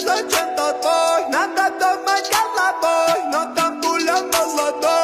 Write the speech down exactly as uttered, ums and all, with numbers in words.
зачем-то твой. Надо дома голубой, но там пуля молодой.